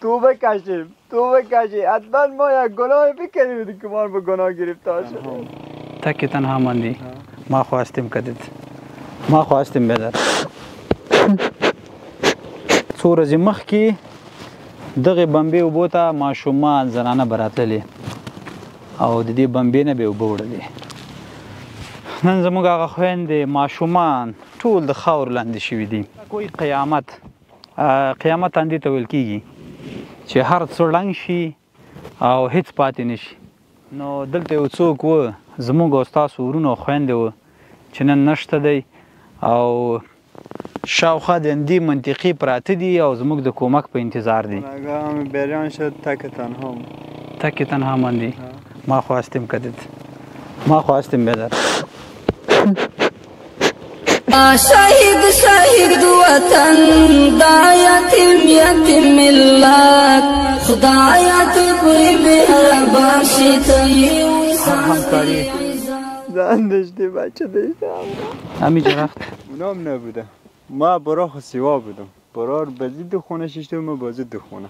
تو بکشیم حتما ما یک گناه فکر بودیم که ما به گناه گرفتار شدیم. تکی تنها ماندی. ما خواستیم کدید. ما خواستیم بدر. څو ورځې مخکې دغه بمبې اوبو ته ماشومان زنانه به راتللې او د دې بمبې نه به یې اوبه وړلې. نن زموږ هغه خویندې ماشومان ټول د خاورو لاندې شوي دي. کوئی قیامت همدې ته ویل کېږي چې هر څه ړنګ شي او هیڅ پاتې نه شي. نو دلته یو څوک و زموږ او ستاسو ورونه او خویندې وه چې نن نشته دی او شاوخوا د همدې منطقې پراته دي او زموږ د کومک په انتظار دي. ناگاه بریان شد تک تنها ماندی. ما خواستیم کدید. ما خواستیم بدر. شهید وطن دا یتیم ملت خدایت بری مهربان شی همکاری زن داشتی بچه داشتم همین جرخت اونام نبوده. ما برا خسیوا بودم. برار بزید خونه ششتم ما بازید خونه.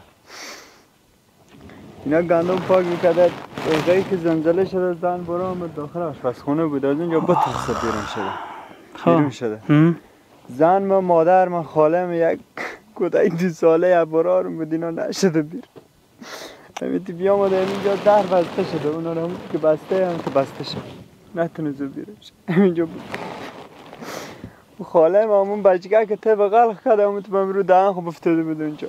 اینا گندم پاک میکرد. اونجایی که زلزله شده زن برا هم داخل آشپزخونه بود. از اونجا بترسه بیرون شده. زن ما مادر ما خاله ما یک کودک 2 ساله یا برار بود اینا نشده بیرون. همیتی بیا ما در اینجا در بسته شده. اونا رو که بسته هم که بسته شده. نتونست بیرون شده. همینجا بود. خاله ما همون بچگاه که ته بغل کرده همون تو رو دهن خوب افتاده بود اونجا.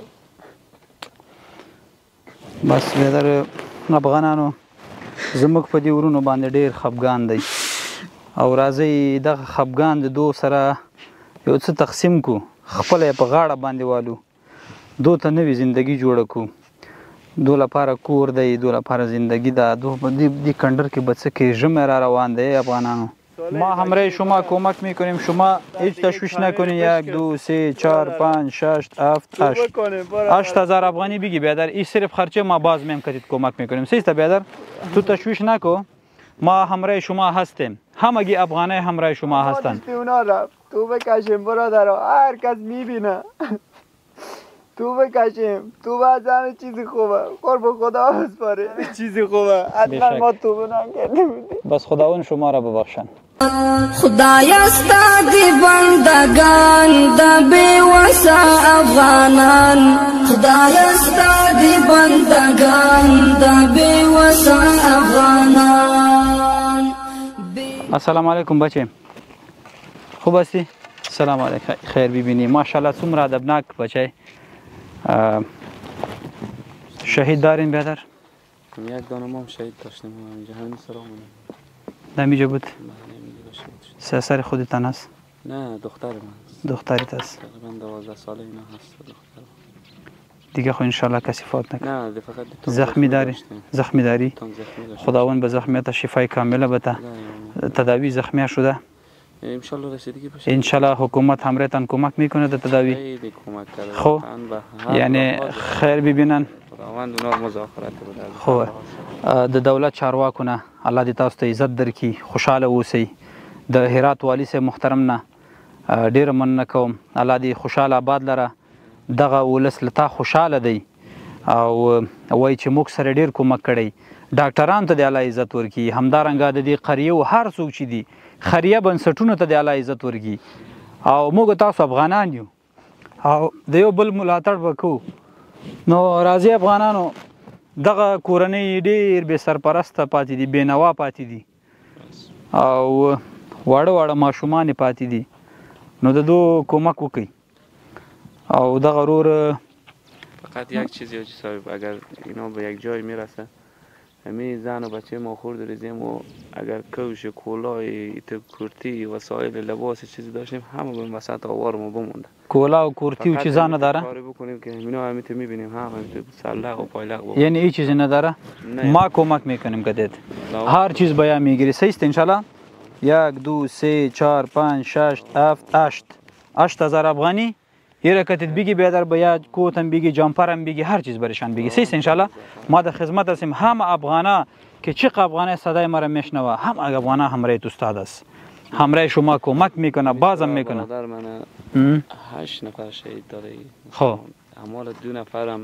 بس بدر افغانانو زموږ په دې ورونو باندې ډېر خفګان دی او راځئ دغه خفګان د دو سره یو څه تقسیم کو خپله یې په غاړه باندې والو دو ته نوې زندگی جوړه کو دو لپاره کور دی دو لپاره زندگی ده دو دې کندر کې به څه کې ژمی را روان دی افغانانو ما همراه شما کمک میکنیم شما هیچ تشویش نکنید 1 2 3 4 5 6 7 8000 افغانی بگی بیادر این صرف خرچه ما باز میم کردید کمک میکنیم سیستا بیادر تو تشویش نکو ما همراه شما هستیم همگی افغانای همراه شما هستند تو بکشیم برادر هر کس میبینه تو بکشیم تو باز همه چیزی خوبه قرب خدا بسپاره چیزی خوبه حتما ما تو نکرده بودیم بس خداوند شما را ببخشن خدایا ستا دی بندگان د بے وسا افغانان خدایا ستا دی بندگان د بے وسا افغانان السلام علیکم بچه خوب هستی؟ سلام علیکم خیر ببینی ماشاءالله څومره ادبناک بچه شهید دارین بیادر؟ یک دانه ما هم شهید داشتیم همینجا همین سرامونه نمیجا بود؟ سر خودتان است؟ نه دختر من است دختریت است؟ تقریبا 12 ساله اینا هست دختر دیگه خو انشالله کسی فوت نکنه نه فقط زخمی داری؟ زخمی داری؟ خداوند به زخمیت شفای کامله بده تداوی زخمی شده؟ انشالله رسیدگی بشه انشالله حکومت همراهتان کمک میکنه در تداوی خیلی کمک کرده خب یعنی خیر ببینن خداوند اونا مزاخرت بده خب د دولت چارواکونه الله دې تاسو ته عزت درکړي خوشاله اوسئ د هرات والي صاحب محترم نه ډیره مننه کوم الله دې خوشاله آباد لره دغه ولس له تا خوشاله دی او وایي چې موږ سره ډیر کومک کړی ډاکټرانو ته د الله عزت ورکړي همدارنګه د دې قریو هر څوک چې دي خیریه بنسټونو ته د الله عزت ورکړي او موږ تاسو افغانان یو او د یو بل ملاتړ وکړو نو راځي افغانانو دغه کورنۍ ډیر بې سرپرسته پاتې دي بېنوا پاتې دي او واړه واړه ماشومان پاتې دي نو د دو کمک وکړئ او دغه ورور فقط یک چیزی صاحب اگر اینا به یک جای میرسه همه زن و بچه ما خورد ریزیم و اگر کوش کولای کورتی وسایل لباس چیزی داشتیم همه به وسط آوار ما بمونده کولا و کورتی و چیزا نداره کاری بکنیم که اینا همه میبینیم همه سلق و پایلق یعنی هیچ چیزی نداره ما کمک میکنیم کدید هر چیز بیا میگیری سیست انشالله 1 2 3 4 5 6 7 8000 افغانی یه رکتت بگی بیادر باید کوتم بگی جامپرم بگی هر چیز برشان بگی سیست انشالله ما در خدمت هستیم هم افغانا که چق افغانه صدای ما را میشنوه هم افغانا همراه استاد است همراه شما کمک میکنه بازم میکنه برادر من 8 نفر شهید داره خب اما 2 نفرم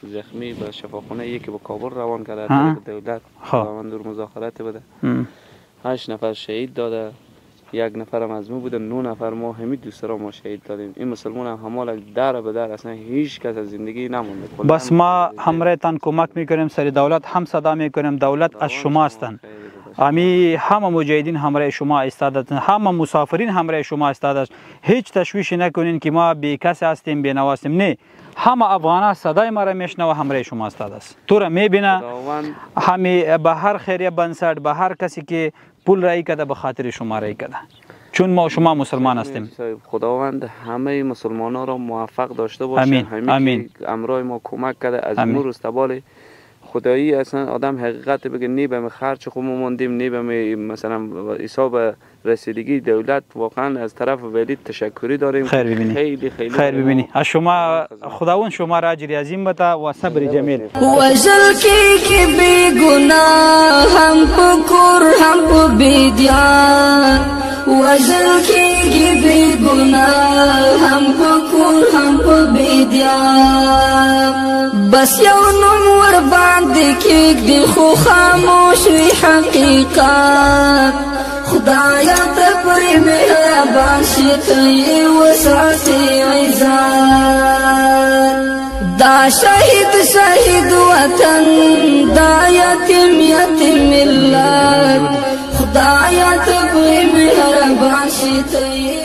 زخمی به شفاخانه، یکی به کابل روان کرده طریق دولت روان مذاکرات بوده. 8 نفر شهید داده، 1 نفرم از ما بوده، 9 نفر ما همین دوسترا ما شهید دادیم. این مسلمان هم همال در به در اصلا هیچ کس از زندگی نمونده. بس ما همراهتان کمک میکنیم، سر دولت هم صدا میکنیم، دولت از شما هستند. امی همه مجاهدین همراه شما ایستاده، همه مسافرین همراه شما ایستاده. هیچ تشویشی نکنین که ما بی کس هستیم، بی نوا هستیم. نه، همه افغان‌ها صدای ما را میشنوه، همراه شما ایستاده است. تو را میبینه، همه به هر خیریه بنسد، به هر کسی که پول رای کده به خاطر شما رای کده، چون ما شما مسلمان هستیم. خداوند همه مسلمانان را موفق داشته باشه. امین. امین. امرای ما کمک کرده از نور استقبال خدایی. اصلا آدم حقیقت بگه، نی به خرچ خود موندیم، نی به مثلا حساب رسیدگی دولت. واقعا از طرف ولی تشکری داریم. خیر ببینی، خیلی خیر ببینی. از شما خداوند شما را اجر عظیم بده و صبر جمیل. وجل کی بی گناه هم پکور هم بیدیان، وجل کی بی گناه هم پکور هم بیدیان. بس یو نوم ور باندې کېږدي خو خاموش وي حقیقت. خدایا ته پرې مهربان شي، ته یې وساتې عزت. دا شهید وطن، دا یتیم ملت. خدایا ته پرې مهربان شي، ته